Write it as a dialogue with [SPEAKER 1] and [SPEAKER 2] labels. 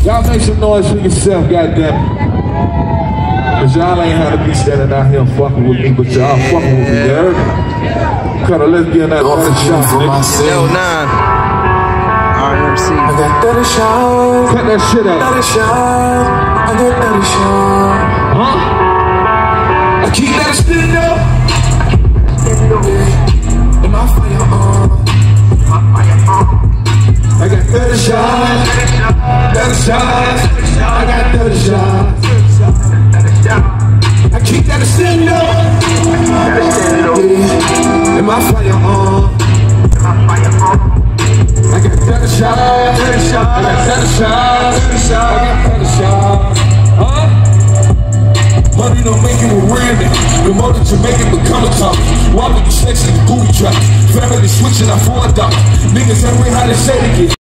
[SPEAKER 1] Y'all make some noise for yourself, goddammit. Cause y'all ain't had to be standing out here fucking with me, but y'all fucking with me, you heard me? Kinda let's get that other shot, nigga.
[SPEAKER 2] Yo, 9. RMC.
[SPEAKER 3] I got 30 shots.
[SPEAKER 1] Cut that shit out.
[SPEAKER 3] 30 shots. I got 30 shots.
[SPEAKER 1] Huh? I keep that spin up.
[SPEAKER 3] And my fire on.
[SPEAKER 1] I got 30 shots. 30 shots. I got 30 shots. I keep that spin up.
[SPEAKER 3] And my fire on.
[SPEAKER 1] I got 30 shots. I got 30 shots. I got 30 shots.
[SPEAKER 3] Money don't make it a real nigga. The more that you make it become a topic. Why make you sex in the booty trap? Family switching, I fall a doctor. Niggas ain't how they say it again.